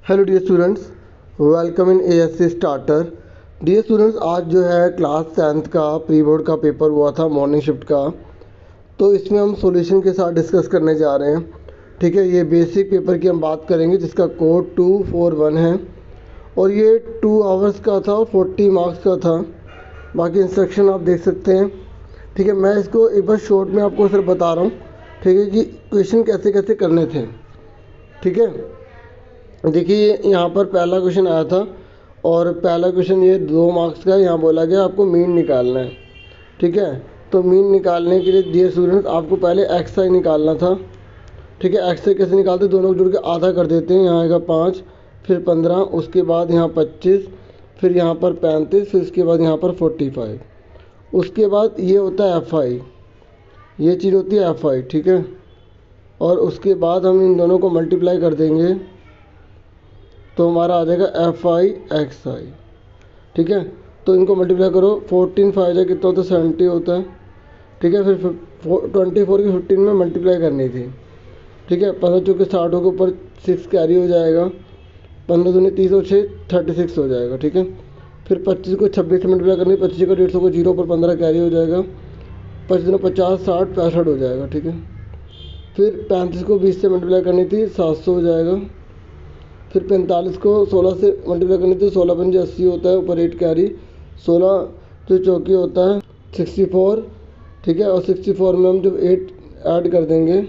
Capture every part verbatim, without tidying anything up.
Hello dear students, welcome in ASC starter. Dear students, आज जो है क्लास टेंथ का प्री बोर्ड का पेपर हुआ था मॉर्निंग शिफ्ट का, तो इसमें हम सॉल्यूशन के साथ डिस्कस करने जा रहे हैं। ठीक है, ये बेसिक पेपर की हम बात करेंगे जिसका कोड टू फोर वन है और ये टू आवर्स का था और फोर्टी मार्क्स का था। बाकी इंस्ट्रक्शन आप देख सकते हैं। ठीक है, मैं इसको एक बार शॉर्ट में आपको सिर्फ बता रहा हूँ, ठीक है, कि क्वेश्चन कैसे कैसे करने थे। ठीक है, देखिए यहाँ पर पहला क्वेश्चन आया था और पहला क्वेश्चन ये दो मार्क्स का, यहाँ बोला गया आपको मीन निकालना है। ठीक है, तो मीन निकालने के लिए डियर स्टूडेंट्स आपको पहले एक्स आई निकालना था। ठीक है, एक्स आई कैसे निकालते, दोनों को जोड़ के आधा कर देते हैं। यहाँ आएगा पाँच, फिर पंद्रह, उसके बाद यहाँ पच्चीस, फिर यहाँ पर पैंतीस, फिर उसके बाद यहाँ पर फोर्टी फाइव। उसके बाद ये होता है एफ आई, ये चीज़ होती है एफ आई। ठीक है, और उसके बाद हम इन दोनों को मल्टीप्लाई कर देंगे तो हमारा आ जाएगा एफ आई एक्स आई। ठीक है, तो इनको मल्टीप्लाई करो, फोर्टीन फाइव जा कितना होता है, सेवेंटी होता है। ठीक है, फिर ट्वेंटी फोर की फिफ्टीन में मल्टीप्लाई करनी थी। ठीक है, पंद्रह चौके साठ के ऊपर सिक्स कैरी हो जाएगा, पंद्रह दूनी तीस और छः थर्टी सिक्स हो जाएगा। ठीक है, फिर पच्चीस को छब्बीस से मल्टीप्लाई करनी, पच्चीस का डेढ़ सौ को जीरो पर पंद्रह कैरी हो जाएगा, पच्चीस दिनों पचास साठ पैंसठ हो जाएगा। ठीक है, फिर पैंतीस को बीस से मल्टीप्लाई करनी थी, सात सौ हो जाएगा। फिर पैंतालीस को सोलह से मल्टीप्लाई करनी थी, सोलह पंजे अस्सी होता है, ऊपर एट कैरी, सोलह जो चौकी होता है सिक्सटी फोर। ठीक है, और सिक्सटी फोर में हम जब एट ऐड कर देंगे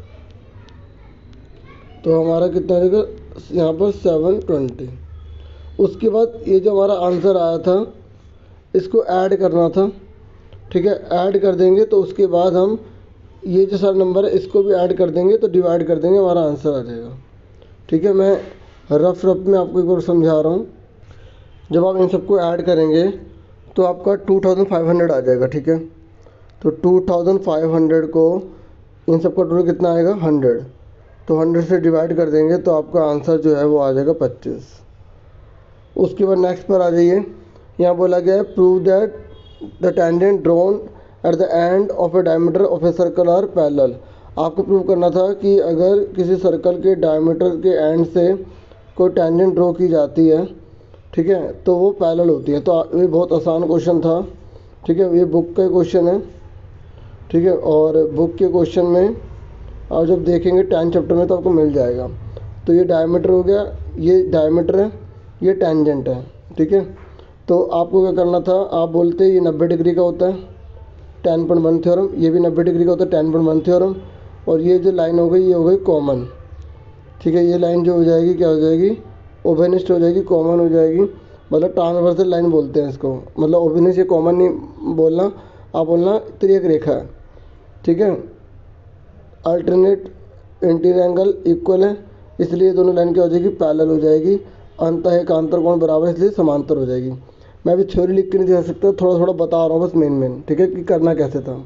तो हमारा कितना आ जाएगा, यहाँ पर सेवन ट्वेंटी। उसके बाद ये जो हमारा आंसर आया था इसको ऐड करना था। ठीक है, ऐड कर देंगे तो उसके बाद हम ये जो सारा नंबर है इसको भी ऐड कर देंगे तो डिवाइड कर देंगे, हमारा आंसर आ जाएगा। ठीक है, मैं रफ रफ में आपको एक बार समझा रहा हूँ। जब आप इन सबको ऐड करेंगे तो आपका टू थाउजेंड फाइव हंड्रेड आ जाएगा। ठीक है, तो टू थाउजेंड फाइव हंड्रेड को इन सबका टोटल कितना आएगा, हंड्रेड, तो हंड्रेड से डिवाइड कर देंगे तो आपका आंसर जो है वो आ जाएगा पच्चीस। उसके बाद नेक्स्ट पर आ जाइए, यहाँ बोला गया है prove that the tangent drawn at the end of a diameter of a circle are parallel. आपको प्रूव करना था कि अगर किसी सर्कल के डायमीटर के एंड से कोई टेंजेंट ड्रॉ की जाती है, ठीक है, तो वो पैरेलल होती है। तो ये बहुत आसान क्वेश्चन था। ठीक है, ये बुक का क्वेश्चन है। ठीक है, और बुक के क्वेश्चन में आप जब देखेंगे टेंथ चैप्टर में तो आपको मिल जाएगा। तो ये डायमीटर हो गया, ये डायमीटर है, ये टेंजेंट है। ठीक है, तो आपको क्या करना था, आप बोलते ये नब्बे डिग्री का होता है, टेन पॉइंट वन थ्योरम, ये भी नब्बे डिग्री का होता है, टेन पॉइंट वन थ्योरम, और ये जो लाइन हो गई ये हो गई कॉमन। ठीक है, ये लाइन जो हो जाएगी क्या हो जाएगी, ओवेनिस्ट हो जाएगी, कॉमन हो जाएगी, मतलब ट्रांसवर्सल लाइन बोलते हैं इसको। मतलब ओवेनिस्ट, ये कॉमन नहीं बोलना, आप बोलना त्रियक रेखा है। ठीक है, अल्टरनेट इंटीरियर एंगल इक्वल है, इसलिए दोनों लाइन क्या हो जाएगी, पैरेलल हो जाएगी। अंतः एकांतर कोण बराबर, इसलिए समांतर हो जाएगी। मैं अभी थ्योरी लिख के नहीं दे सकता, थोड़ा थोड़ा बता रहा हूँ बस मेन मेन। ठीक है, कि करना कैसे था।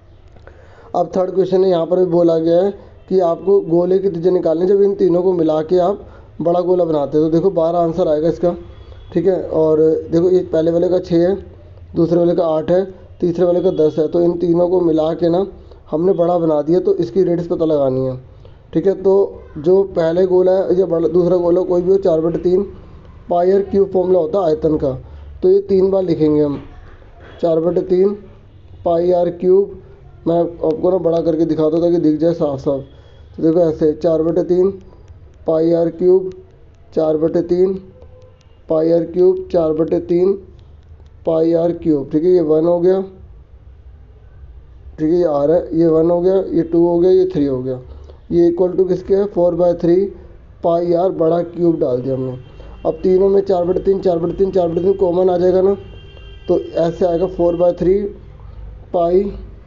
अब थर्ड क्वेश्चन है, यहाँ पर भी बोला गया है कि आपको गोले की त्रिज्या निकालनी, जब इन तीनों को मिला के आप बड़ा गोला बनाते हैं। तो देखो बारह आंसर आएगा इसका। ठीक है, और देखो ये पहले वाले का छः है, दूसरे वाले का आठ है, तीसरे वाले का दस है, तो इन तीनों को मिला के ना हमने बड़ा बना दिया, तो इसकी रेडियस पता लगानी है। ठीक है, तो जो पहले गोला है या बड़ा दूसरा गोला कोई भी हो, चार बटे तीन पाई आर क्यूब फॉर्मूला होता है आयतन का, तो ये तीन बार लिखेंगे हम, चार बटे तीन पाई आर क्यूब। मैं आपको ना बड़ा करके दिखाता हूँ ताकि दिख जाए साफ साफ। तो देखो ऐसे चार बटे तीन पाई आर क्यूब, चार बटे तीन पाई आर क्यूब, चार बटे तीन पाई आर क्यूब। ठीक है, ये वन हो गया। ठीक है, ये आर है, ये वन हो गया, ये टू हो गया, ये थ्री हो गया। ये इक्वल टू किसके है, four by three pi R बड़ा क्यूब डाल दिया हमने। अब तीनों में चार बटे तीन चार बटे तीन चार बटे तीन कॉमन आ जाएगा ना, तो ऐसे आएगा फोर बाय थ्री पाई,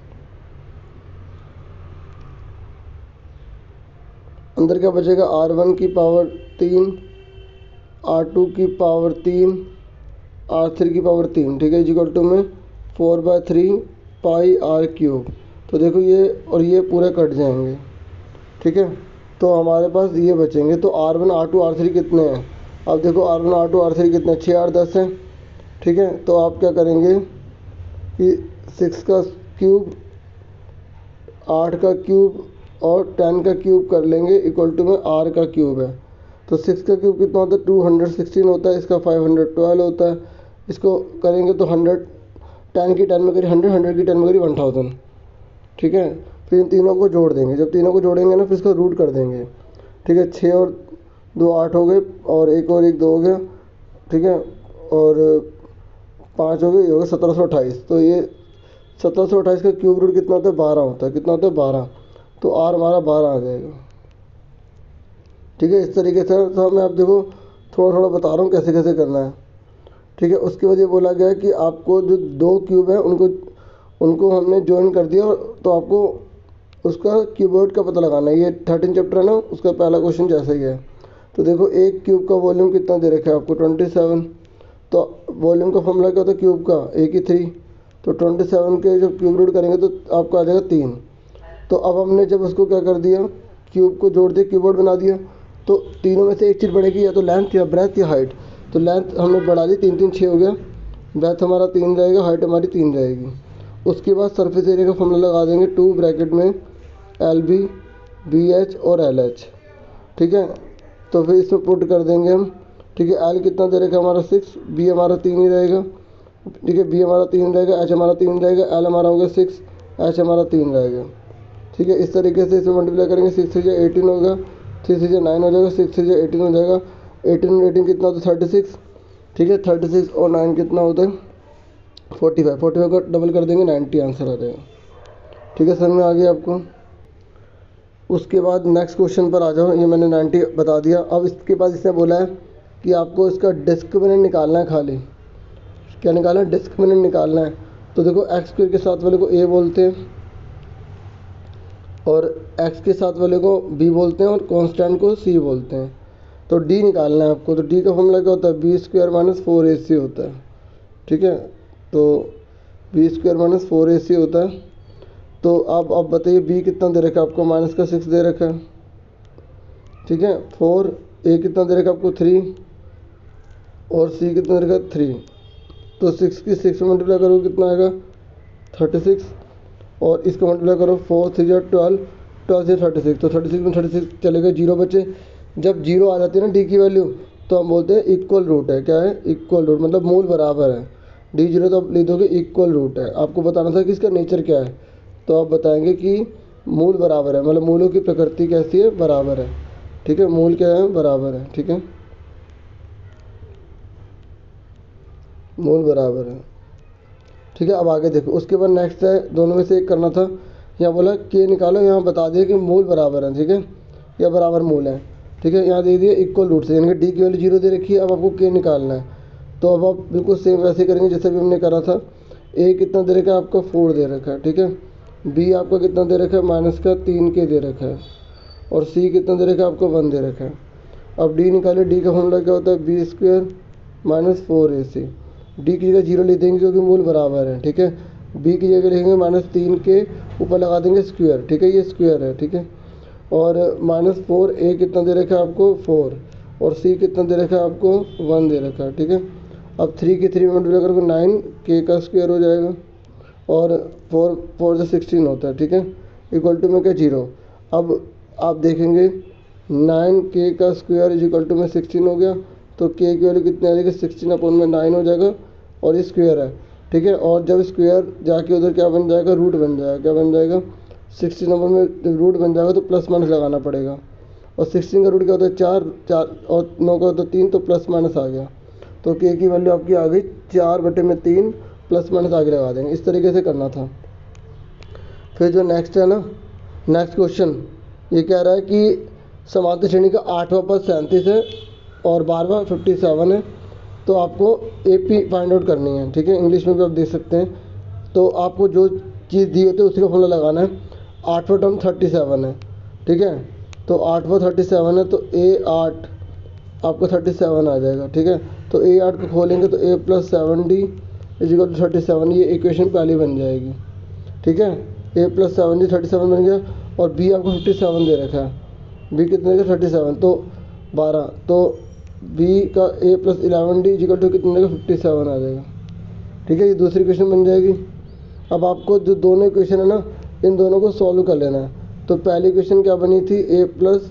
अंदर क्या बचेगा, आर वन की पावर तीन, आर टू की पावर तीन, आर थ्री की पावर तीन। ठीक है, इक्वल टू में four by three pi R cube. तो देखो ये और ये पूरे कट जाएंगे। ठीक है, तो हमारे पास ये बचेंगे। तो R one R two R three कितने हैं, अब देखो R one R two R three कितने, छः आठ दस हैं। ठीक है, तो आप क्या करेंगे कि सिक्स का क्यूब, आठ का क्यूब और टेन का क्यूब कर लेंगे, इक्वल टू में आर का क्यूब है। तो सिक्स का क्यूब कितना होता है, टू हंड्रेड सिक्सटीन होता है, इसका फाइव हंड्रेड ट्वेल्व होता है। इसको करेंगे तो हंड्रेड टेन की टेन में करिए हंड्रेड, हंड्रेड की टेन में करिए वन थाउजेंड, ठीक है। फिर इन तीनों को जोड़ देंगे, जब तीनों को जोड़ेंगे ना फिर इसको रूट कर देंगे, ठीक है। छः और दो आठ हो गए, और एक और एक दो हो गया, ठीक है, और पाँच हो गए, ये हो गया सत्रह सौ अट्ठाईस। तो ये सत्रह सौ अट्ठाईस का क्यूब रूट कितना होता है, बारह होता है। कितना होता है, बारह। तो आर हमारा बारह आ जाएगा, ठीक है। इस तरीके से तो मैं आप देखो थोड़ा थोड़ा बता रहा हूँ कैसे कैसे करना है, ठीक है। उसके बाद ये बोला गया है कि आपको जो दो क्यूब है उनको उनको हमने ज्वाइन कर दिया, तो आपको उसका क्यूबॉइड का पता लगाना है। ये थर्टीन चैप्टर है ना, उसका पहला क्वेश्चन जैसा ही है। तो देखो एक क्यूब का वॉल्यूम कितना दे रखा है आपको, ट्वेंटी सेवन। तो वॉल्यूम का फॉर्मूला क्या होता है क्यूब का, ए की थ्री। तो ट्वेंटी सेवन के जब क्यूब रूट करेंगे तो आपको आ जाएगा तीन। तो अब हमने जब उसको क्या कर दिया, क्यूब को जोड़ दिया, क्यूबॉइड बना दिया। तो तीनों में से एक चीज़ बढ़ेगी, या तो लेंथ या ब्रेथ या हाइट। तो लेंथ हमने बढ़ा दी, तीन तीन छः हो गया, ब्रेथ हमारा तीन रहेगा, हाइट हमारी तीन रहेगी। उसके बाद सरफेस एरिया का फॉर्मूला लगा देंगे, टू ब्रैकेट में एल बी बी एच और एल एच, ठीक है। तो फिर इसमें पुट कर देंगे हम, ठीक है। एल कितना दे रखा हमारा सिक्स, बी हमारा तीन ही रहेगा, ठीक है। बी हमारा तीन रहेगा, एच हमारा तीन रहेगा, एल हमारा हो गया सिक्स, एच हमारा तीन रहेगा, ठीक है। इस तरीके से इसमें मल्टीप्लाई करेंगे, सिक्स थ्री जा एटीन होगा, थ्री थ्री जा नाइन हो जाएगा, सिक्स थ्री जा एटीन हो जाएगा। एटीन और एटीन कितना होता है, थर्टी सिक्स, ठीक है। थर्टी सिक्स और नाइन कितना होता है, फोर्टी फाइव। फोर्टी फाइव का डबल कर देंगे, नाइन्टी आंसर आ जाएगा, ठीक है। समझ में आ गया आपको। उसके बाद नेक्स्ट क्वेश्चन पर आ जाओ। ये मैंने नाइन्टी बता दिया। अब इसके बाद इसने बोला है कि आपको इसका डिस्क्रिमिनेंट निकालना है। खाली क्या निकालना है, डिस्क्रिमिनेंट निकालना है। तो देखो एक्स स्क्वायर के साथ वाले को ए बोलते हैं, और एक्स के साथ वाले को बी बोलते हैं, और कांस्टेंट को सी बोलते हैं। तो डी निकालना है आपको। तो डी का फॉर्मूला क्या होता है, B square minus four A C होता है, ठीक है। तो B square minus four A C होता है। तो अब आप बताइए बी कितना दे रखा है आपको, माइनस का सिक्स दे रखा है, ठीक है। फोर, ए कितना दे रखा है आपको, थ्री, और सी कितना दे रखा है, थ्री। तो सिक्स की सिक्स में मल्टीप्लाई करो कितना आएगा, थर्टी सिक्स, और इसको मल्टीप्लाई करो, फोर थ्री या ट्वेल्व, ट्वेल्व से थर्टी सिक्स। तो थर्टी सिक्स में थर्टी सिक्स चलेगा, जीरो बचे। जब जीरो आ जाती है ना डी की वैल्यू, तो हम बोलते हैं इक्वल रूट है। क्या है, इक्वल रूट, मतलब मूल बराबर है। डी जीरो तो आप लिख दोगे इक्वल रूट है। आपको बताना था कि इसका नेचर क्या है, तो आप बताएंगे कि मूल बराबर है, मतलब मूलों की प्रकृति कैसी है, बराबर है, ठीक है। मूल क्या है, बराबर है, ठीक है, मूल बराबर है, ठीक है। अब आगे देखो, उसके बाद नेक्स्ट है, दोनों में से एक करना था। यहाँ बोला के निकालो, यहाँ बता दिया कि मूल बराबर है, ठीक है, या बराबर मूल है, ठीक है। यहाँ दे दिए इक्वल रूट से, यानी कि डी की वैल्यू जीरो दे रखी है। अब आपको के निकालना है। तो अब आप बिल्कुल सेम वैसे करेंगे जैसे भी हमने करा था। ए कितना दे रखा है आपका, फोर दे रखा है, ठीक है। बी आपका कितना दे रखा है, माइनस का तीन के दे रखा है, और सी कितना दे रखा है आपको, वन दे रखा है। अब डी निकाले, डी का फॉर्मूला क्या होता है, B square minus four A C. D की जगह जीरो ले देंगे क्योंकि मूल बराबर है, ठीक है। बी की जगह लिखेंगे माइनस तीन के, ऊपर लगा देंगे स्क्वायर, ठीक है, ये स्क्वायर है, ठीक है। और माइनस फोर, ए कितना दे रखा है आपको, फोर, और सी कितना दे रखा है आपको, वन दे रखा है, ठीक है। अब थ्री की थ्री में मल्टीप्लाई करोगे नाइन, के का स्क्वायर हो जाएगा, और फोर फोर से सिक्सटीन होता है, ठीक है, इक्वल टू में क्या, जीरो। अब आप देखेंगे नाइन के का स्क्वायर इज इक्वल टू में सिक्सटीन हो गया। तो के की वैल्यू कितनी आ जाएगी, सिक्सटीन अपॉन में नाइन हो जाएगा, और ये स्क्वायर है, ठीक है। और जब स्क्वायर जाके उधर क्या बन जाएगा, रूट बन जाएगा। क्या बन जाएगा, सिक्सटीन अपॉन में जब रूट बन जाएगा तो प्लस माइनस लगाना पड़ेगा। और सिक्सटीन का रूट क्या होता है, चार, चार और नौ का होता है तीन, तो प्लस माइनस आ गया। तो के की वैल्यू आपकी आ गई चार बटे में तीन, प्लस माइनस आगे लगा देंगे। इस तरीके से करना था। फिर जो नेक्स्ट है ना, नेक्स्ट क्वेश्चन ये कह रहा है कि समांतर श्रेणी का आठवां पद सैंतीस है और बारहवां फिफ्टी सेवन है। तो आपको ए पी फाइंड आउट करनी है, ठीक है। इंग्लिश में भी आप देख सकते हैं। तो आपको जो चीज़ दी होती है उसी का फॉर्मूला लगाना है। आठवां टर्म थर्टी सेवन है, ठीक है। तो आठवां थर्टी सेवन है, तो ए आठ आपको थर्टी सेवन आ जाएगा, ठीक है। तो ए आठ को खोलेंगे तो A plus seven D is equal to thirty seven, ये इक्वेशन पहली बन जाएगी, ठीक है। A plus seven D thirty seven बन गया। और बी आपको फिफ्टी सेवन दे रखा है, बी कितने का, थर्टी सेवन, तो बारह। तो बी का A plus eleven D is equal to कितने का, फिफ्टी सेवन आ जाएगा, ठीक है। ये दूसरी क्वेश्चन बन जाएगी। अब आपको जो दोनों इक्वेशन है ना, इन दोनों को सॉल्व कर लेना है। तो पहली क्वेश्चन क्या बनी थी, A plus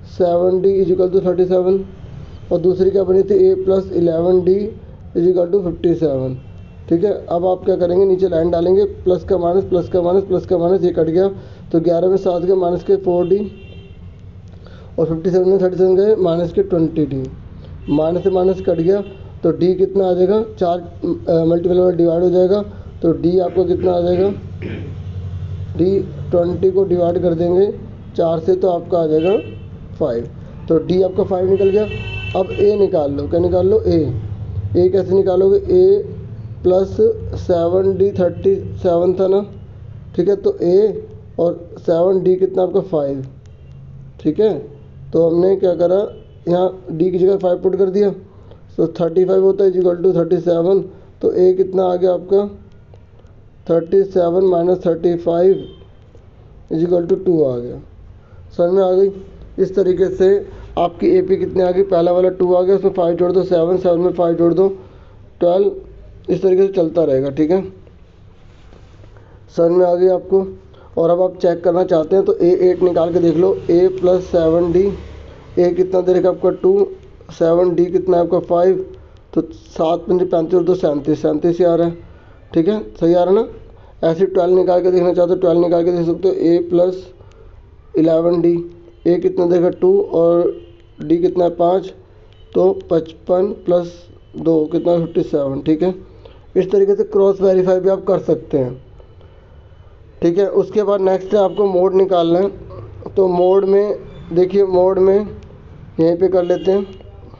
seven D is equal to thirty seven, और दूसरी क्या बनी थी A plus eleven D is equal to fifty seven. ठीक है, अब आप क्या करेंगे, नीचे लाइन डालेंगे, प्लस का माइनस प्लस का माइनस प्लस का माइनस, ये कट गया तो ग्यारह में सात के माइनस के फोर डी, और फिफ्टी सेवन में थर्टी सेवन गए माइनस के ट्वेंटी डी, माइनस से माइनस कट गया तो डी कितना आ जाएगा, चार मल्टीपल में डिवाइड हो जाएगा तो डी आपको कितना आ जाएगा, डी ट्वेंटी को डिवाइड कर देंगे चार से तो आपका आ जाएगा फाइव, तो डी आपका फाइव निकल गया। अब ए निकाल लो, क्या निकाल लो, ए ए कैसे निकालोगे, A plus seven D thirty seven था ना, ठीक है, तो ए और सेवन डी कितना आपका फाइव। ठीक है, तो हमने क्या करा, यहाँ डी की जगह फाइव पुट कर दिया, तो थर्टी फाइव होता है इक्वल टू थर्टी सेवन, तो ए कितना आ गया आपका thirty seven minus thirty five is equal to two आ गया। समझ में आ गई। इस तरीके से आपकी ए पी कितने आ गई, पहला वाला टू आ गया, उसमें फाइव जोड़ दो, सेवन सेवन में फाइव जोड़ दो ट्वेल्व, इस तरीके से चलता रहेगा। ठीक है, समझ में आ गई आपको। और अब आप चेक करना चाहते हैं तो ए एट निकाल के देख लो, A plus seven D, A कितना दे रखा आपका टू, सेवन डी कितना है आपका फाइव, तो सात पंजे पैंतीस और दो सैंतीस, सैंतीस ही आ रहा है। ठीक है, सही आ रहा है ना। ऐसे ट्वेल्व निकाल के देखना चाहते हो, ट्वेल्व निकाल के देख सकते हो, A plus eleven D, A कितना देगा टू और डी कितना है पाँच, तो पचपन प्लस दो कितना फिफ्टी सेवन। ठीक है, इस तरीके से क्रॉस वेरीफाई भी आप कर सकते हैं। ठीक है, उसके बाद नेक्स्ट है आपको मोड निकालना है, तो मोड में देखिए, मोड में यहीं पे कर लेते हैं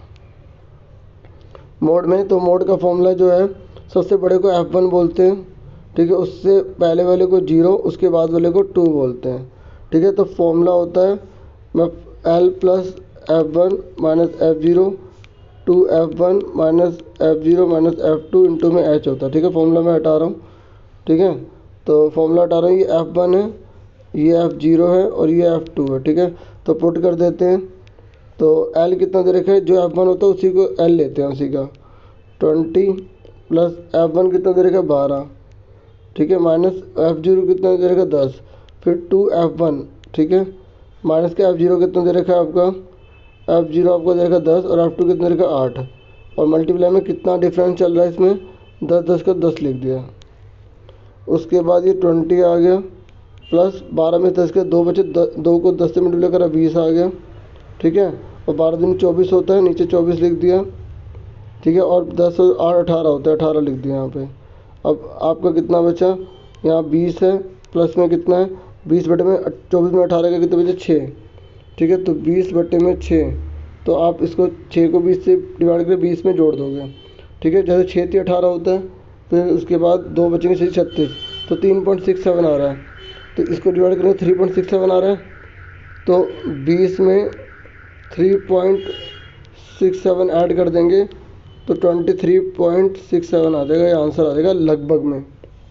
मोड में, तो मोड का फॉर्मूला जो है सबसे बड़े को एफ वन बोलते हैं। ठीक है, उससे पहले वाले को जीरो, उसके बाद वाले को टू बोलते हैं। ठीक है, तो फॉर्मूला होता है मैं L plus F one minus F zero two F one minus F zero minus F two into में एच होता है। ठीक है, फॉर्मूला मैं हटा रहा हूँ। ठीक है, तो फॉर्मूला हटा रहा हूँ, ये एफ वन है, ये एफ ज़ीरो है और ये एफ टू है। ठीक है, तो पुट कर देते हैं, तो एल कितना दे रखा है, जो एफ वन होता है उसी को एल लेते हैं, उसी का ट्वेंटी प्लस एफ वन कितना दे रखा है बारह। ठीक है, माइनस एफ ज़ीरो कितना दे रखा है दस, फिर टू एफ वन। ठीक है, माइनस का एफ ज़ीरो कितना दे रखा है आपका, एफ ज़ीरो आपको दे रखा दस और एफ टू कितना दे रखा आठ, और मल्टीप्लाई में कितना डिफरेंस चल रहा है इसमें, दस दस का दस लिख दिया। उसके बाद ये ट्वेंटी आ गया प्लस बारह में दस के दो बचे, दो को दस से मल्टीप्लाई करा बीस आ गया। ठीक है, और बारह दिन चौबीस होता है, नीचे चौबीस लिख दिया। ठीक है, और दस और आठ अठारह होता है, अठारह लिख दिया यहाँ पे। अब आपका कितना बचा, यहाँ बीस है, प्लस में कितना है बीस बटे में चौबीस में अठारह का कितने बचे छः। ठीक है, तो बीस बटे में छः, तो आप इसको छः को बीस से डिवाइड करके बीस में जोड़ दोगे। ठीक है, जैसे छः थी अठारह होता है, फिर उसके बाद दो बचेंगे छः छत्तीस, तो तीन पॉइंट सिक्स सेवन आ रहा है, तो इसको डिवाइड करेंगे थ्री पॉइंट सिक्स सेवन आ रहा है, तो बीस में three point six seven add कर देंगे तो twenty three point six seven आ जाएगा, ये आंसर आ जाएगा लगभग में।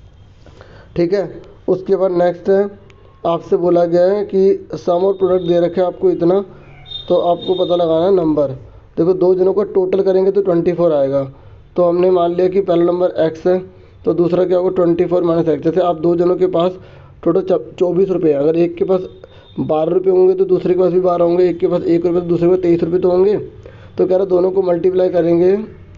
ठीक है, उसके बाद नेक्स्ट है, आपसे बोला गया है कि सम और प्रोडक्ट दे रखे हैं आपको इतना, तो आपको पता लगाना है नंबर। देखो, दो जनों का टोटल करेंगे तो ट्वेंटी फोर आएगा, तो हमने मान लिया कि पहला नंबर एक्स है, तो दूसरा क्या होगा ट्वेंटी फोर माइनस एक्स। जैसे आप दो जनों के पास टोटल चौबीस रुपये है, अगर एक के पास बारह रुपये होंगे तो दूसरे के पास भी बारह होंगे, एक के पास एक रुपये तो दूसरे के पास तेईस रुपये तो होंगे। तो कह रहा दोनों को मल्टीप्लाई करेंगे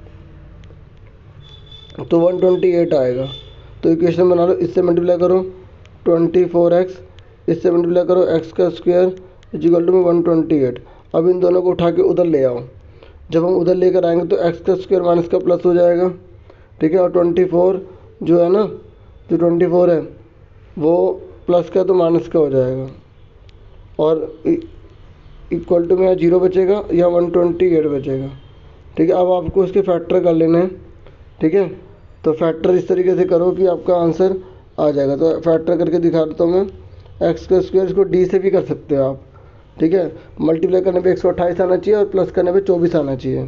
तो वन ट्वेंटी एट आएगा। तो इक्वेशन बना लो, इससे मल्टीप्लाई करो ट्वेंटी फोर एक्स, इससे मल्टीप्लाई करो एक्स का स्क्वायर इज इक्वल टू में वन ट्वेंटी एट। अब इन दोनों को उठा के उधर ले आओ, जब हम उधर लेकर आएंगे तो एक्स का स्क्वायर माइनस का प्लस हो जाएगा। ठीक है, और ट्वेंटी फोर जो है ना, जो ट्वेंटी फोर है वो प्लस का तो माइनस का हो जाएगा, और इक्वल टू में या जीरो बचेगा या वन ट्वेंटी एट बचेगा। ठीक है, अब आपको इसके फैक्टर कर लेने हैं। ठीक है, तो फैक्टर इस तरीके से करो कि आपका आंसर आ जाएगा। तो फैक्टर करके दिखा देता हूँ मैं, एक्स का स्क्वायर इसको डी से भी कर सकते हो आप। ठीक है, मल्टीप्लाई करने पे एक सौ अट्ठाईस आना चाहिए और प्लस करने पे चौबीस आना चाहिए।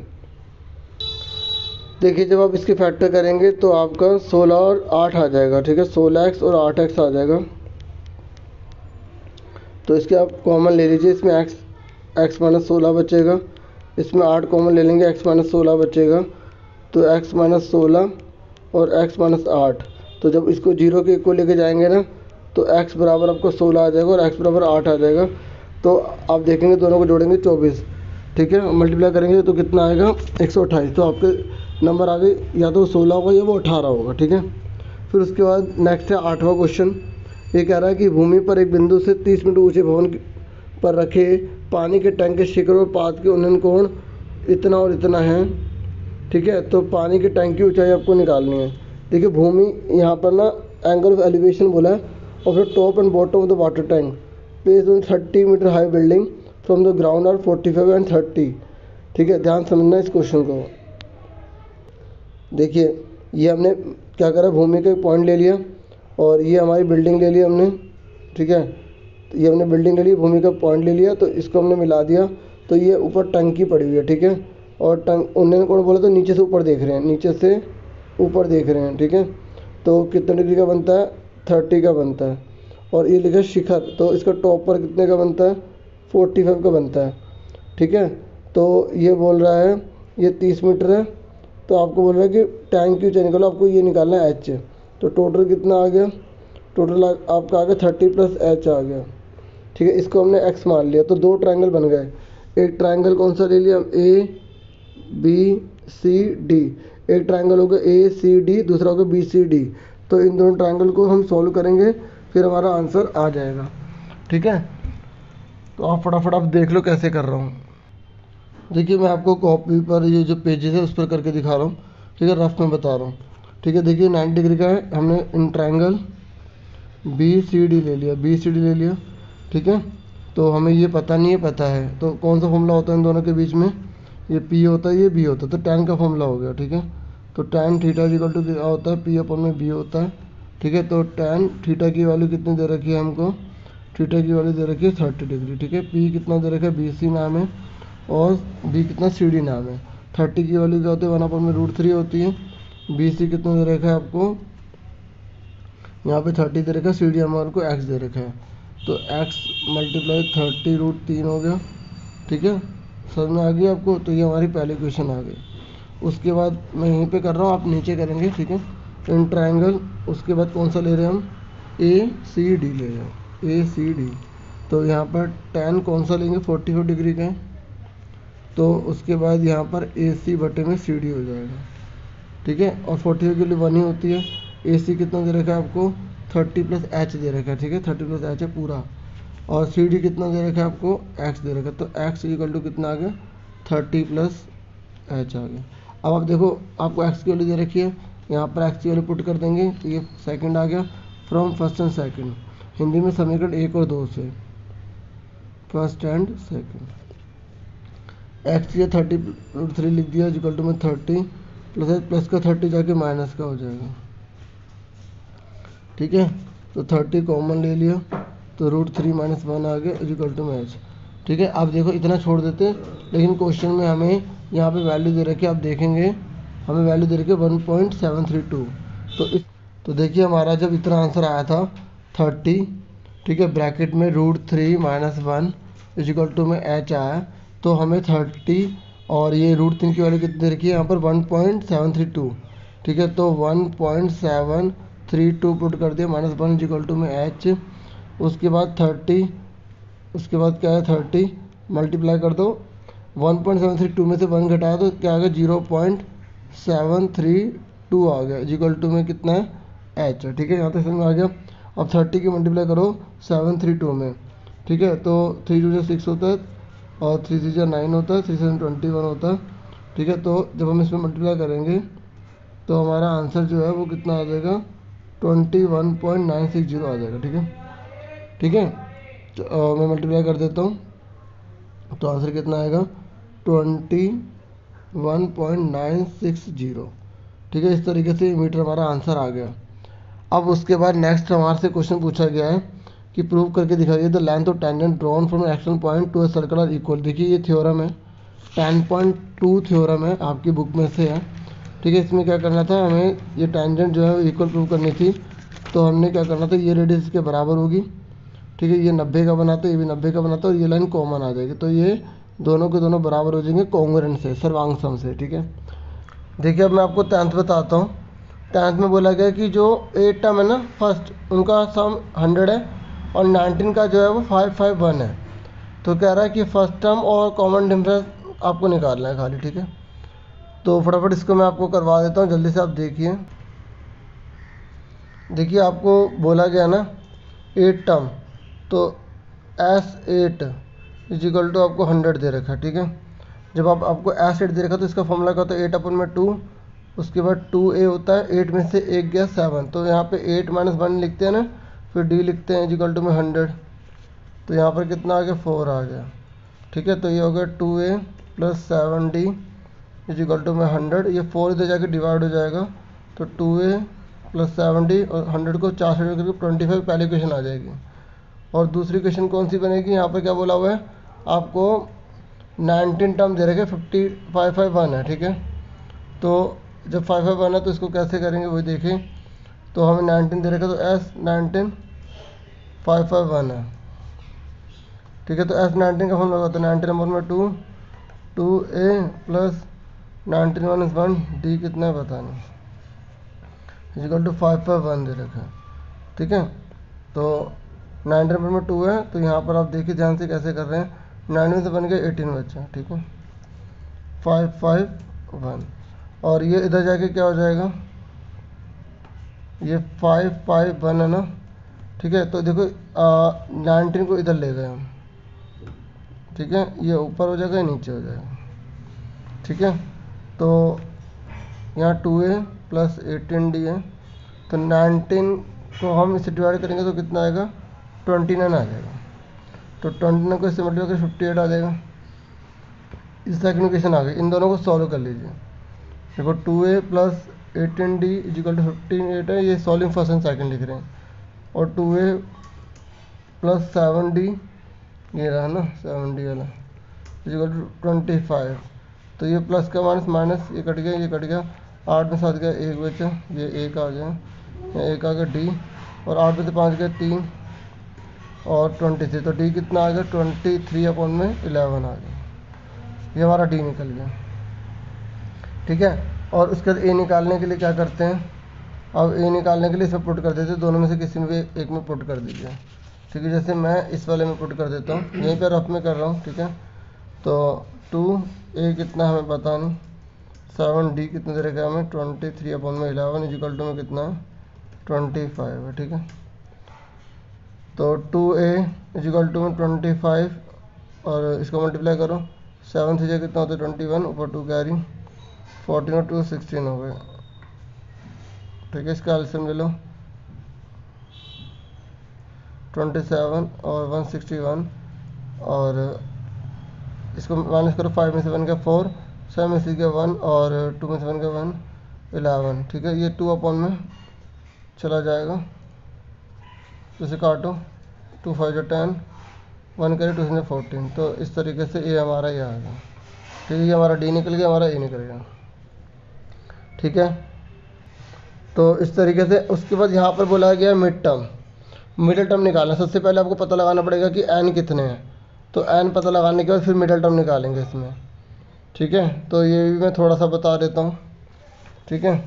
देखिए, जब आप इसके फैक्टर करेंगे तो आपका सोलह और आठ आ जाएगा। ठीक है, सोलह एक्स और आठ एक्स आ जाएगा। तो इसके आप कॉमन ले लीजिए, इसमें एक्स एक्स माइनस सोलह बचेगा, इसमें आठ कॉमन ले लेंगे, एक्स माइनस सोलह बचेगा। तो एक्स माइनस सोलह और एक्स माइनस आठ, तो जब इसको जीरो के इक्वल लेके जाएंगे ना तो एक्स बराबर आपको सोलह आ जाएगा और एक्स बराबर आठ आ जाएगा। तो आप देखेंगे दोनों को जोड़ेंगे चौबीस, ठीक है, मल्टीप्लाई करेंगे तो कितना आएगा एक सौ अट्ठाईस। तो आपके नंबर आ गए, या तो सोलह होगा या वो अठारह होगा, ठीक है। फिर उसके बाद नेक्स्ट है आठवां क्वेश्चन। ये कह रहा है कि भूमि पर एक बिंदु से तीस मीटर ऊंचे भवन पर रखे पानी के टैंक के शिखर और पात के उन्नयन कोण इतना और इतना है, ठीक है। तो पानी के टैंक की ऊंचाई आपको निकालनी है। देखिए भूमि यहाँ पर ना एंगल ऑफ एलिवेशन बोला है, और फिर top and bottom of the water tank based on thirty metre high building from the ground are forty five and thirty, ठीक है। ध्यान समझना इस क्वेश्चन को। देखिए ये हमने क्या करा, भूमि का एक पॉइंट ले लिया और ये हमारी बिल्डिंग ले ली हमने, ठीक है। तो ये हमने बिल्डिंग ले ली, भूमि का पॉइंट ले लिया, तो इसको हमने मिला दिया, तो ये ऊपर टंकी पड़ी हुई है, ठीक है। और टंक उन्नयन कोण बोले तो नीचे से ऊपर देख रहे हैं, नीचे से ऊपर देख रहे हैं, ठीक है। तो कितने डिग्री का बनता है, थर्टी का बनता है। और ये लिखा शिखर, तो इसका टॉप पर कितने का बनता है, फोर्टी फाइव का बनता है, ठीक है। तो ये बोल रहा है ये तीस मीटर है, तो आपको बोल रहा है कि टैंक की ऊंचाई निकालो, आपको ये निकालना है एच। तो टोटल कितना आ गया, टोटल आपका आ गया थर्टी प्लस एच आ गया, ठीक है। इसको हमने एक्स मान लिया, तो दो ट्रायंगल बन गए। एक ट्रायंगल कौन सा ले लिया, ए बी सी डी। एक ट्रायंगल होगा ए सी डी, दूसरा होगा बी सी डी। तो इन दोनों ट्रायंगल को हम सॉल्व करेंगे, फिर हमारा आंसर आ जाएगा, ठीक है। तो आप फटाफट आप देख लो कैसे कर रहा हूँ। देखिए मैं आपको कॉपी पर ये जो पेजेस है उस पर करके दिखा रहा हूँ, ठीक है, रफ में बता रहा हूँ, ठीक है। देखिए नाइन्टी डिग्री का है, हमने इन ट्रायंगल बी सी डी ले लिया, बी सी डी ले लिया, ठीक है। तो हमें ये पता नहीं है, पता है, तो कौन सा फॉर्मूला होता है इन दोनों के बीच में, ये पी होता है, ये बी होता है, तो टैन का फॉर्मूला हो गया, ठीक है। तो टैन थीटा इक्वल टू क्या होता है, पी अपन में बी होता है, ठीक है। तो टैन थीटा की वैल्यू कितनी दे रखी है हमको, थीटा की वैल्यू दे रखी है थर्टी डिग्री, ठीक है। पी कितना दे रखा है, बी सी नाम है, और बी कितना सी डी नाम है। थर्टी की वैल्यू क्या होती है, वन अपन में रूट थ्री होती है। बी सी कितना दे रखा है आपको, यहाँ पे थर्टी दे रखा है, सी डी हमारे को एक्स दे रखा है। तो एक्स मल्टीप्लाई थर्टी रूट तीन हो गया, ठीक है। समझ में आ गई आपको। तो ये हमारी पहली क्वेश्चन आ गई। उसके बाद मैं यहीं पे कर रहा हूँ, आप नीचे करेंगे, ठीक है। इन ट्रायंगल, उसके बाद कौन सा ले रहे हैं हम, ए सी डी ले रहे हैं, ए सी डी। तो यहाँ पर टेन कौन सा लेंगे, फोर्टी फाइव डिग्री का है, तो उसके बाद यहाँ पर ए सी बटे में सी डी हो जाएगा, ठीक है। और फोर्टी फाइव के लिए वन ही होती है। ए सी कितना दे रखा है आपको, थर्टी प्लस एच दे रखा है, ठीक है, थर्टी प्लस एच है पूरा। और सी डी कितना दे रखा है आपको, एक्स दे रखा है, तो एक्स इक्वल टू कितना आ गया, थर्टी प्लस एच आ गया। अब आप देखो आपको एक्स की वैल्यू दे रखी है, यहाँ पर एक्स की वैल्यू पुट कर देंगे, तो ये सेकंड आ गया, from first and second. Hindi में समीकरण एक और दो से, फर्स्ट एंड सेकंड। एक्स ये थर्टी रूट थ्री लिख दिया, इक्वल टू में थर्टी प्लस एच, प्लस का थर्टी जाके माइनस का हो जाएगा, ठीक है। तो थर्टी कॉमन ले लिया, तो रूट थ्री माइनस वन आ गया, इक्वल टू में एच, ठीक है। अब देखो इतना छोड़ देते, लेकिन क्वेश्चन में हमें यहाँ पे वैल्यू दे रखी है, आप देखेंगे हमें वैल्यू दे रखी है one point seven three two. तो इस तो देखिए हमारा जब इतना आंसर आया था थर्टी, ठीक है, ब्रैकेट में root three minus one equal to में एच आया, तो हमें थर्टी और ये रूट तीन की वैल्यू कितनी दे रखी है यहाँ पर one point seven three two, ठीक है। तो one point seven three two put कर दिया, माइनस वन इक्वल टू में एच। उसके बाद थर्टी, उसके बाद क्या है थर्टी मल्टीप्लाई कर दो, one point seven three two में से वन घटाया तो क्या आ गया, zero point seven three two आ गया, इक्वल टू में कितना है, एच, ठीक है। यहाँ तक समझ में आ गया। अब थर्टी की मल्टीप्लाई करो सेवन थ्री टू में, ठीक है। तो थ्री टू जो सिक्स होता है, और थ्री थ्री जो नाइन होता है, थ्री सेवन ट्वेंटी वन होता है, ठीक है। तो जब हम इसमें मल्टीप्लाई करेंगे तो हमारा आंसर जो है वो कितना आ जाएगा, twenty one point nine six zero आ जाएगा, ठीक है, ठीक है। तो आ, मैं मल्टीप्लाई कर देता हूँ, तो आंसर कितना आएगा, twenty one point nine six zero, ठीक है। इस तरीके से मीटर हमारा आंसर आ गया। अब उसके बाद नेक्स्ट हमारे से क्वेश्चन पूछा गया है कि प्रूव करके दिखाइए the length of tangent drawn from action point to a circle are equal. देखिए ये थ्योरम है, टेन पॉइंट टू थ्योरम है, आपकी बुक में से है, ठीक है। इसमें क्या करना था, हमें ये टेंजेंट जो है इक्वल प्रूव करनी थी। तो हमने क्या करना था, ये रेडियस इसके बराबर होगी, ठीक है, ये नब्बे का बनाता है, ये भी नब्बे का बनाता है, और ये लाइन कॉमन आ जाएगी, तो ये दोनों के दोनों बराबर हो जाएंगे कॉन्ग्रुएंट से, सर्वांग सम से, ठीक है। देखिए अब मैं आपको टेंथ बताता हूँ। टेंथ में बोला गया कि जो एट टर्म है ना फर्स्ट, उनका सम हंड्रेड है, और नाइनटीन का जो है वो फाइव फाइव वन है, तो कह रहा है कि फर्स्ट टर्म और कॉमन डिफरेंस आपको निकालना है खाली, ठीक है। तो फटाफट इसको मैं आपको करवा देता हूँ, जल्दी से आप देखिए। देखिए आपको बोला गया ना एट टर्म, तो एस एट इजिकल टू आपको हंड्रेड दे रखा है, ठीक है। जब आप आपको एस एट दे रखा तो इसका फॉर्मूला क्या होता है, एट अपन में टू, उसके बाद टू ए होता है, एट में से एक गया सेवन, तो यहाँ पे एट माइनस वन लिखते हैं ना, फिर डी लिखते हैं इजिकल टू में हंड्रेड, तो यहाँ पर कितना आ गया, फोर आ गया, ठीक है। तो ये हो गया two A plus seven D is equal to में हंड्रेड, ये फोर इधर जाके डिवाइड हो जाएगा, तो two A plus seven D और हंड्रेड को चार से करके ट्वेंटी फाइव पहली क्वेश्चन आ जाएगी। और दूसरी क्वेश्चन कौन सी बनेगी, यहाँ पर क्या बोला हुआ है आपको, नाइनटीन टर्म दे रखे, फिफ्टी फाइव फाइव वन है, ठीक है। तो जब फाइव फाइव वन है तो इसको कैसे करेंगे वही देखिए। तो हमें नाइनटीन दे रखा, तो S nineteen five five one है, ठीक है। तो एस नाइनटीन का फॉर्मूला होता है नाइनटीन नंबर में two, two A plus nineteen minus one, D कितना है पता नहीं, is equal to five five one दे रखा है, ठीक है। तो नाइनटीन नंबर में टू है, तो यहाँ पर आप देखिए ध्यान से कैसे कर रहे हैं, नाइनटीन से बन गया एटीन बच्चा, ठीक है, फाइव फाइव वन, और ये इधर जाके क्या हो जाएगा, ये फाइव फाइव वन है ना, ठीक है। तो देखो नाइनटीन को इधर ले गए हम, ठीक है, ये ऊपर हो जाएगा, नीचे हो जाएगा, ठीक है। तो यहाँ two A plus eighteen D है, तो नाइनटीन को हम इसे डिवाइड करेंगे तो कितना आएगा, ट्वेंटी नाइन आ जाएगा, तो ट्वेंटी नाइन को इससे मल्टीप्लाई करके फिफ्टी एट आ जाएगा। इस सेकंड इक्वेशन आ गई, इन दोनों को सॉल्व कर लीजिए। देखो two A plus eighteen D is equal two fifty eight है, ये सॉल्विंग फर्स्ट एंड सेकंड लिख रहे हैं, और two A plus seven D ये रहा ना सेवन डी वाला इजिकल टू ट्वेंटी फाइव, तो ये प्लस का माइनस माइनस, ये कट गया, ये कट गया, आठ में सात गया एक बचा, ये एक आ गया, ये एक आ गया डी, और आठ में से पाँच गया तीन, और ट्वेंटी थ्री, तो डी कितना आ गया, ट्वेंटी थ्री अपॉन में इलेवन आ गया, ये हमारा डी निकल गया, ठीक है। और उसके बाद ए निकालने के लिए क्या करते हैं, अब ए निकालने के लिए इसमें पुट कर देते हैं, दोनों में से किसी में भी एक में पुट कर दीजिए, ठीक है। जैसे मैं इस वाले में पुट कर देता हूँ, यहीं पर रफ में कर रहा हूँ, ठीक है। तो टू ए कितना हमें पता नहीं, सेवन डी कितना दे रखा है हमें, ट्वेंटी थ्री अपॉन में इलेवन इजिकल टू में कितना है, ट्वेंटी फाइव है, ठीक है। तो टू ए इजिकल टू में ट्वेंटी फाइव, और इसको मल्टीप्लाई करो, सेवन थ्री कितना होता है ट्वेंटी वन, ऊपर टू कैरी, फोर्टीन और टू सिक्सटीन हो गए, ठीक है। इसका एल्सियम ले लो, ट्वेंटी सेवन और वन सिक्सटी वन, और इसको माइनस करो, फाइव में से वन का फोर, सेवन में से गया वन, और टू में से वन का वन, इलेवन, ठीक है। ये टू अपॉन में चला जाएगा, इसे काटो, टू फाइव जो टेन, वन करे टू से फोर्टीन, तो इस तरीके से ये हमारा ये आ गया, ठीक है। ये हमारा डी निकल गया, हमारा ए निकल गया, ठीक है। तो इस तरीके से उसके बाद यहाँ पर बोला गया मिड टर्म, मिडिल टर्म निकालना। सबसे पहले आपको पता लगाना पड़ेगा कि एन कितने हैं, तो एन पता लगाने के बाद फिर मिडिल टर्म निकालेंगे इसमें, ठीक है। तो ये भी मैं थोड़ा सा बता देता हूँ, ठीक है।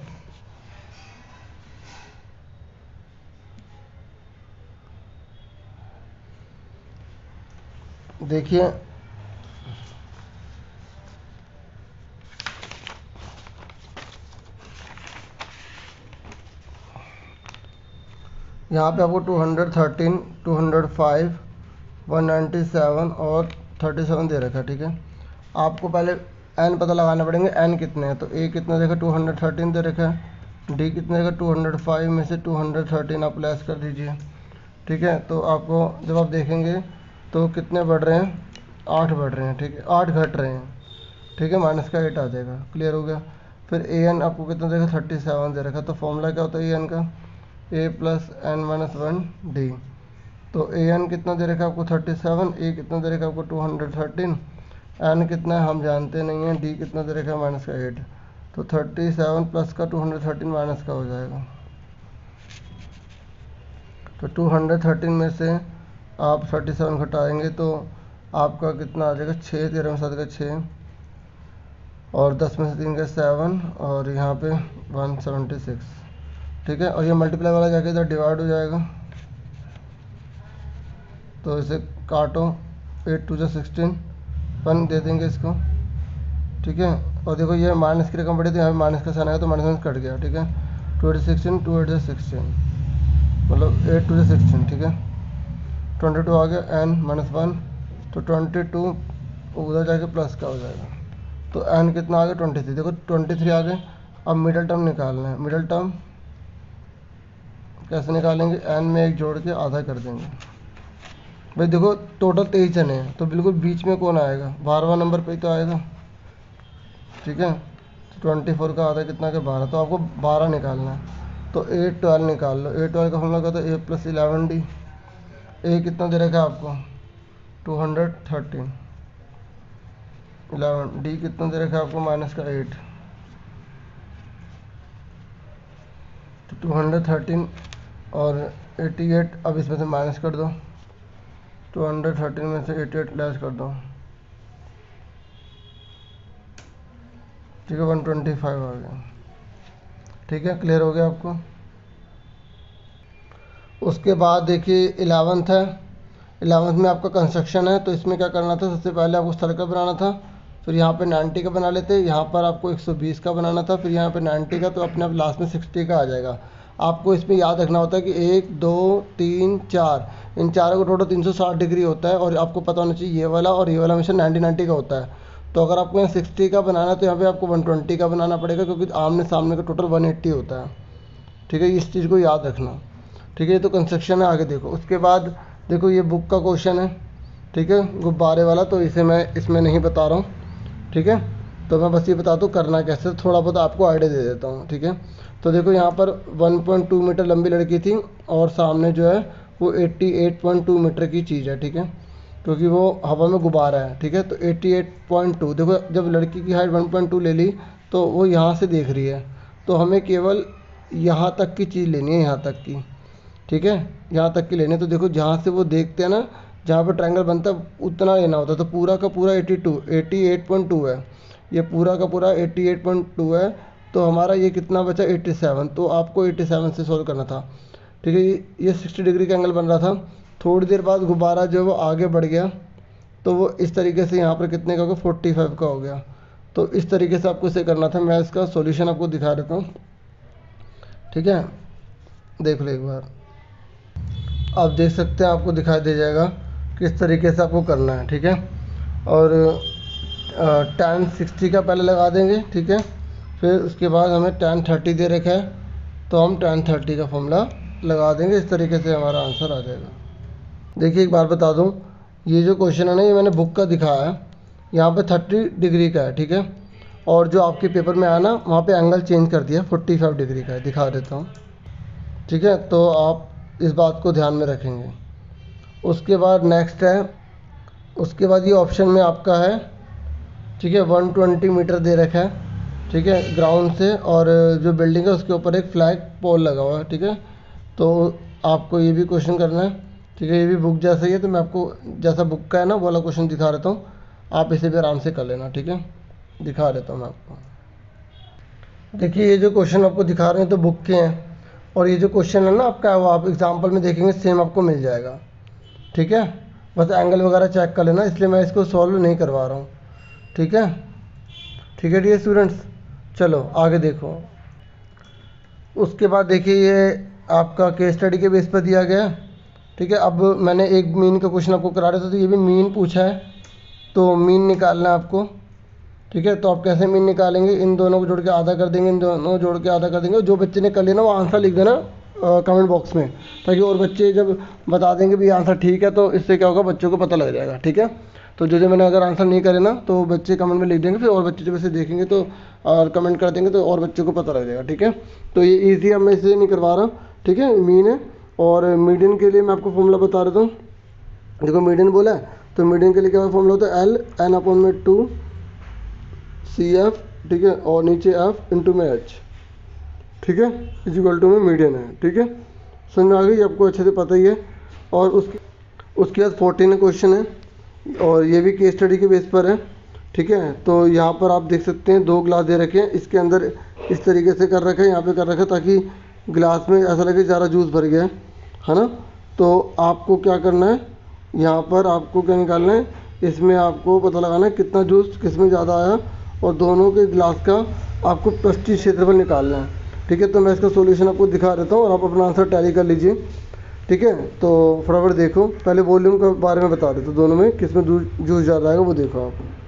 देखिए यहाँ पे आपको two hundred thirteen, two hundred five, one ninety seven और थर्टी सेवन दे रखा है, ठीक है। आपको पहले एन पता लगाना पड़ेंगे, एन कितने हैं, तो ए कितना देखा, टू हंड्रेड थर्टीन दे रखा है, डी कितने देखा, टू हंड्रेड फाइव में से टू हंड्रेड थर्टीन आप लेस कर दीजिए, ठीक है। तो आपको जब आप देखेंगे तो कितने बढ़ रहे हैं, आठ बढ़ रहे हैं, ठीक है, आठ घट रहे हैं, ठीक है, माइनस का एट आ जाएगा, क्लियर हो गया। फिर ए एन आपको कितना देखा, थर्टी सेवन दे रखा, तो फॉर्मूला क्या होता है ए एन का, A plus N minus one D, तो ए एन कितना दे रखा आपको थर्टी सेवन, ए कितना दे रखा आपको टू हंड्रेड थर्टीन, एन कितना है हम जानते नहीं हैं, डी कितना दे रखा है माइनस का एट, तो थर्टी सेवन प्लस का टू हंड्रेड थर्टीन माइनस का हो जाएगा, तो टू हंड्रेड थर्टीन में से आप थर्टी सेवन घटाएंगे तो आपका कितना आ जाएगा, छः, तेरह में सात का छः, और दस में से तीन का सेवन, और यहाँ पे वन सेवेंटी सिक्स, ठीक है। और ये मल्टीप्लाई वाला जाके इधर डिवाइड हो जाएगा, तो इसे काटो, एट टू जो सिक्सटीन, वन दे देंगे इसको, ठीक है। और देखो ये माइनस की रकम बढ़ी तो यहाँ पे माइनस का साइन आया तो माइनस माइनस कट गया, ठीक है। Two eight sixteen, two eight sixteen मतलब एट टू सिक्सटीन, ठीक है। ट्वेंटी टू आ गया, एन माइनस वन, तो ट्वेंटी टू उधर जाके प्लस का हो जाएगा, तो एन कितना आ गया ट्वेंटी थ्री। देखो ट्वेंटी थ्री आ गए। अब मिडल टर्म निकालना है। मिडल टर्म कैसे निकालेंगे, एन में एक जोड़ के आधा कर देंगे। भाई देखो टोटल तेईस जने हैं तो बिल्कुल बीच में कौन आएगा, बारहवां नंबर पे ही तो आएगा, ठीक है। ट्वेंटी फोर का आधा कितना के बारह, तो आपको बारह निकालना है। तो ए ट्वेल्व निकाल लो। ए ट्वेल्व का फॉर्मूला क्या था, A plus eleven D. A कितना दे रखा है आपको, two hundred thirteen. Eleven D कितना दे रखा है आपको, माइनस का एट, तो टू हंड्रेड थर्टीन और एटी एट। अब इसमें से माइनस कर दो, टू हंड्रेड थर्टीन में से एटी एट लेस कर दो, ठीक है। वन ट्वेंटी फाइव आ गया, ठीक है। क्लियर हो गया आपको। उसके बाद देखिए इलेवंथ है। इलेवंथ में आपका कंस्ट्रक्शन है, तो इसमें क्या करना था, सबसे पहले आपको सर्कल बनाना था, फिर यहाँ पे नाइन्टी का बना लेते, यहाँ पर आपको एक सौ बीस का बनाना था, फिर यहाँ पे नाइन्टी का, तो अपने आप लास्ट में सिक्सटी का आ जाएगा। आपको इसमें याद रखना होता है कि एक दो तीन चार, इन चारों का टोटल तीन सौ साठ डिग्री होता है, और आपको पता होना चाहिए ये वाला और ये वाला हमेशा नाइन्टी नाइन्टी का होता है। तो अगर आपको यहाँ सिक्सटी का बनाना है तो यहाँ पे आपको वन ट्वेंटी का बनाना पड़ेगा, क्योंकि आमने सामने का टोटल वन एट्टी होता है, ठीक है। इस चीज़ को याद रखना, ठीक है। ये तो कंस्ट्रक्शन है। आगे देखो, उसके बाद देखो ये बुक का क्वेश्चन है, ठीक है, गुब्बारे वाला, तो इसे मैं इसमें नहीं बता रहा हूँ, ठीक है। तो मैं बस ये बता दूँ करना कैसे, थोड़ा बहुत आपको आइडिया दे देता हूँ, ठीक है। तो देखो यहाँ पर वन पॉइंट टू मीटर लंबी लड़की थी और सामने जो है वो अठासी पॉइंट टू मीटर की चीज़ है, ठीक है, क्योंकि वो हवा में गुब्बारा है, ठीक है। तो अठासी पॉइंट टू, देखो जब लड़की की हाइट वन पॉइंट टू ले ली तो वो यहाँ से देख रही है, तो हमें केवल यहाँ तक की चीज़ लेनी है, यहाँ तक की, ठीक है, यहाँ तक की लेनी है। तो देखो जहाँ से वो देखते हैं ना, जहाँ पर ट्रायंगल बनता है उतना लेना होता है, तो पूरा का पूरा eighty two eighty eight point two है, ये पूरा का पूरा एटी एट पॉइंट टू है, तो हमारा ये कितना बचा एटी सेवन, तो आपको एटी सेवन से सोल्व करना था, ठीक है। ये सिक्सटी डिग्री का एंगल बन रहा था। थोड़ी देर बाद गुब्बारा जो है वो आगे बढ़ गया, तो वो इस तरीके से यहाँ पर कितने का हो गया, फोर्टी फाइव का हो गया। तो इस तरीके से आपको इसे करना था। मैं इसका सॉल्यूशन आपको दिखा देता हूँ, ठीक है, देख लो एक बार। आप देख सकते हैं, आपको दिखाई दे जाएगा किस तरीके से आपको करना है, ठीक है। और टेन सिक्सटी का पहले लगा देंगे, ठीक है, फिर उसके बाद हमें टेन थर्टी दे रखा है, तो हम टेन थर्टी का फॉर्मूला लगा देंगे। इस तरीके से हमारा आंसर आ जाएगा। देखिए एक बार बता दूं, ये जो क्वेश्चन है ना, ये मैंने बुक का दिखाया है, यहाँ पे थर्टी डिग्री का है, ठीक है, और जो आपके पेपर में आया ना वहाँ पे एंगल चेंज कर दिया, फोर्टी फाइव डिग्री का है, दिखा देता हूँ, ठीक है। तो आप इस बात को ध्यान में रखेंगे। उसके बाद नेक्स्ट है, उसके बाद ये ऑप्शन में आपका है, ठीक है, वन ट्वेंटी मीटर दे रखा है, ठीक है, ग्राउंड से, और जो बिल्डिंग है उसके ऊपर एक फ्लैग पोल लगा हुआ है, ठीक है। तो आपको ये भी क्वेश्चन करना है, ठीक है, ये भी बुक जैसा ही है, तो मैं आपको जैसा बुक का है ना वो वाला क्वेश्चन दिखा देता हूँ, आप इसे भी आराम से कर लेना, ठीक है। दिखा देता हूँ मैं आपको। देखिए ये जो क्वेश्चन आपको दिखा रहे हैं तो बुक के हैं, और ये जो क्वेश्चन है ना आपका, वो आप एग्जाम्पल में देखेंगे सेम आपको मिल जाएगा, ठीक है। बस एंगल वगैरह चेक कर लेना, इसलिए मैं इसको सॉल्व नहीं करवा रहा हूँ, ठीक है, ठीक है डियर स्टूडेंट्स। चलो आगे देखो। उसके बाद देखिए ये आपका केस स्टडी के बेस पर दिया गया, ठीक है। अब मैंने एक मीन का क्वेश्चन आपको करा रहा था, तो ये भी मीन पूछा है, तो मीन निकालना है आपको, ठीक है। तो आप कैसे मीन निकालेंगे, इन दोनों को जोड़ के आधा कर देंगे, इन दोनों जोड़ के आधा कर देंगे। जो बच्चे ने कर लिया ना वो आंसर लिख देना कमेंट बॉक्स में, ताकि और बच्चे जब बता देंगे भी आंसर ठीक है, तो इससे क्या होगा, बच्चों को पता लग जाएगा, ठीक है। तो जो जो मैंने अगर आंसर नहीं करे ना तो बच्चे कमेंट में लिख देंगे, फिर और बच्चे जब इसे देखेंगे तो और कमेंट कर देंगे, तो और बच्चों को पता लग जाएगा, ठीक है। तो ये ईजी अब मैं इसे नहीं करवा रहा, ठीक है, मीन है। और मीडियन के लिए मैं आपको फॉर्मूला बता देता हूँ। देखो मीडियन बोला है, तो मीडियन के लिए क्या फॉर्मूला होता है, एल एन अपॉन में टू सी एफ, ठीक है, और नीचे एफ इंटू में एच, ठीक है, इज इक्वल टू में मीडियन है, ठीक है। समझ में आ गई, आपको अच्छे से पता ही है। और उसके उसके बाद फोर्टीन क्वेश्चन है, और ये भी केस स्टडी के बेस पर है, ठीक है। तो यहाँ पर आप देख सकते हैं दो ग्लास दे रखे हैं, इसके अंदर इस तरीके से कर रखा है, यहाँ पे कर रखा है, ताकि ग्लास में ऐसा लगे ज़्यादा जूस भर गया है ना। तो आपको क्या करना है, यहाँ पर आपको क्या निकालना है, इसमें आपको पता लगाना है कितना जूस किस में ज़्यादा आया और दोनों के गिलास का आपको पृष्ठीय क्षेत्रफल निकालना है। ठीक है, तो मैं इसका सॉल्यूशन आपको दिखा देता हूँ और आप अपना आंसर टैली कर लीजिए। ठीक है, तो फटाफट देखो, पहले वॉल्यूम के बारे में बता देते, तो दोनों में किस में जूस ज़्यादा आएगा वो देखो आप।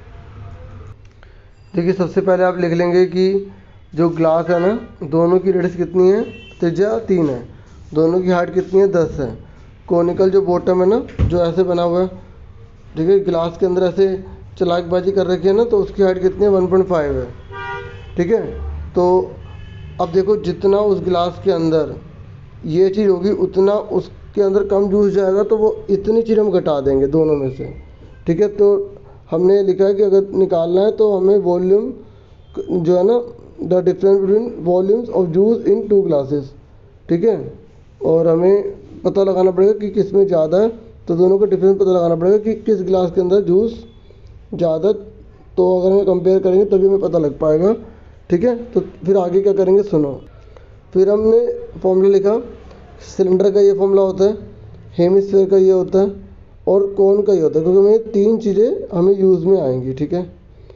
देखिए, सबसे पहले आप लिख लेंगे कि जो ग्लास है ना, दोनों की रेडियस कितनी है, त्रिज्या तीन है, दोनों की हाइट कितनी है, दस है। कोनिकल जो बॉटम है ना, जो ऐसे बना हुआ है, ठीक है, गिलास के अंदर ऐसे चालाकबाजी कर रखी है ना, तो उसकी हाइट कितनी है, वन पॉइंट फाइव है। ठीक है, तो अब देखो जितना उस गिलास के अंदर ये चीज़ होगी उतना उसके अंदर कम जूस जाएगा, तो वो इतनी चीज़ हम घटा देंगे दोनों में से। ठीक है, तो हमने लिखा है कि अगर निकालना है तो हमें वॉल्यूम जो है ना, the difference between volumes of juice in two glasses. ठीक है, और हमें पता लगाना पड़ेगा कि किस में ज़्यादा है, तो दोनों का डिफरेंस पता लगाना पड़ेगा कि किस गिलास के अंदर जूस ज़्यादा, तो अगर हम कंपेयर करेंगे तभी हमें पता लग पाएगा। ठीक है, तो फिर आगे क्या करेंगे सुनो। फिर हमने फॉर्मूला लिखा, सिलेंडर का ये फॉर्मूला होता है, हेमिस्फीयर का ये होता है और कोन का ये होता है, क्योंकि हमें तीन चीज़ें हमें यूज़ में आएंगी। ठीक है,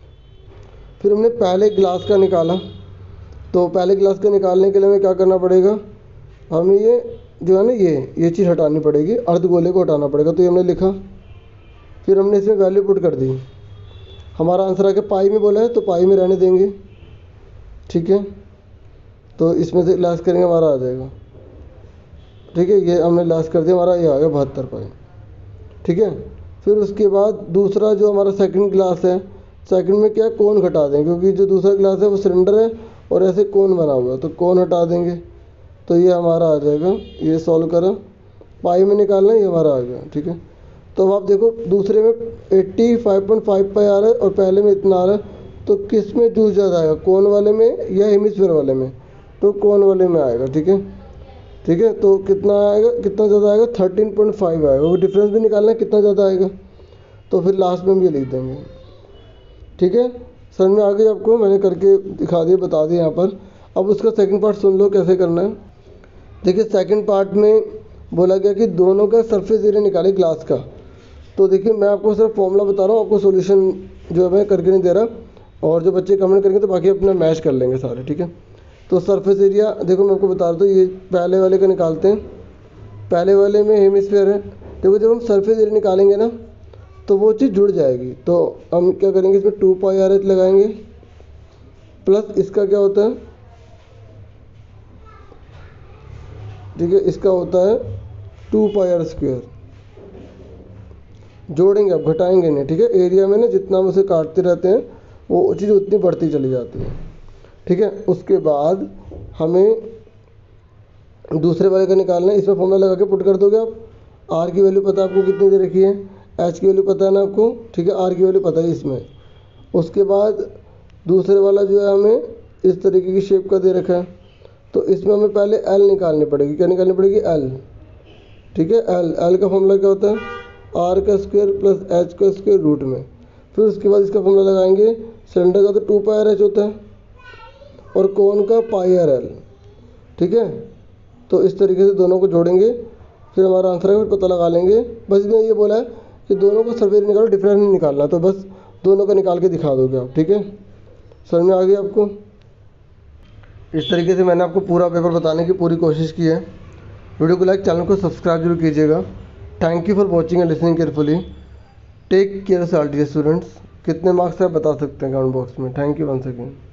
फिर हमने पहले गिलास का निकाला, तो पहले गिलास का निकालने के लिए हमें क्या करना पड़ेगा, हमें ये जो है ना ये ये चीज़ हटानी पड़ेगी, अर्धगोले को हटाना पड़ेगा, तो ये हमने लिखा। फिर हमने इसमें वैल्यू पुट कर दी, हमारा आंसर आके पाई में बोला है तो पाई में रहने देंगे। ठीक है, तो इसमें से लेस करेंगे हमारा आ जाएगा। ठीक है, ये हमने लेस कर दिया, हमारा ये आ गया बहत्तर पाई। ठीक है, फिर उसके बाद दूसरा जो हमारा सेकंड गिलास है, सेकंड में क्या कोन घटा देंगे, क्योंकि जो दूसरा गिलास है वो सिलेंडर है और ऐसे कोन बना हुआ है, तो कोन हटा देंगे, तो ये हमारा आ जाएगा। ये सॉल्व करा, पाई में निकालना, ये हमारा आ गया। ठीक है, तो अब आप देखो दूसरे में eighty five point five pi आ रहा है और पहले में इतना आ रहा है, तो किस में जूस ज़्यादा आएगा, कोन वाले में या हेमिस्फीयर वाले में, तो कोन वाले में आएगा। ठीक है, ठीक है, तो कितना आएगा, कितना ज़्यादा आएगा, थर्टीन पॉइंट फाइव आएगा, वो डिफरेंस भी निकालना है कितना ज़्यादा आएगा, तो फिर लास्ट में हम ये लिख देंगे। ठीक है, समझ में आ गई आपको, मैंने करके दिखा दिया, बता दिया यहाँ पर। अब उसका सेकंड पार्ट सुन लो कैसे करना है। देखिए, सेकंड पार्ट में बोला गया कि दोनों का सरफेस एरिया निकाले ग्लास का। तो देखिए, मैं आपको सिर्फ फॉर्मूला बता रहा हूँ, आपको सॉल्यूशन जो है मैं करके नहीं दे रहा, और जो बच्चे कमेंट करेंगे तो बाकी अपना मैच कर लेंगे सारे। ठीक है, तो सरफेस एरिया देखो मैं आपको बता रहा हूँ, ये पहले वाले का निकालते हैं, पहले वाले में हेमिस्फीयर है। देखो जब हम सरफेस एरिया निकालेंगे ना, तो वो चीज़ जुड़ जाएगी, तो हम क्या करेंगे, इसमें टू पाई आर एच लगाएंगे, प्लस इसका क्या होता है, ठीक है, इसका होता है टू पाई आर स्क्वायर, जोड़ेंगे, अब घटाएंगे नहीं। ठीक है, एरिया में ना जितना हम उसे काटते रहते हैं वो चीज़ उतनी बढ़ती चली जाती है। ठीक है, उसके बाद हमें दूसरे वाले का निकालना है, इसमें फॉर्मूला लगा के पुट कर दोगे आप। आर की वैल्यू पता है आपको कितनी दे रखी है, एच की वैल्यू पता है ना आपको। ठीक है, आर की वैल्यू पता है इसमें। उसके बाद दूसरे वाला जो है हमें इस तरीके की शेप का दे रखा है, तो इसमें हमें पहले एल निकालनी पड़ेगी। क्या निकालनी पड़ेगी, एल। ठीक है, एल एल का फॉर्मूला क्या होता है, आर का स्क्वायर प्लस एच का स्क्वायर रूट में। फिर उसके बाद इसका फॉर्मूला लगाएंगे, सिलेंडर का तो टू पाई आर एच होता है और कोन का पाई आर एल। ठीक है, तो इस तरीके से दोनों को जोड़ेंगे, फिर हमारा आंसर है, फिर पता लगा लेंगे। बस इसमें ये बोला है कि दोनों को सरफेस निकालो, डिफरेंस नहीं निकालना, तो बस दोनों का निकाल के दिखा दोगे आप। ठीक है, समझ में आ गई आपको। इस तरीके से मैंने आपको पूरा पेपर बताने की पूरी कोशिश की है। वीडियो को लाइक, चैनल को सब्सक्राइब जरूर कीजिएगा। Thank you for watching and listening carefully. Take care salty students. कितने मार्क्स आप बता सकते हैं कमेंट बॉक्स में। Thank you once again.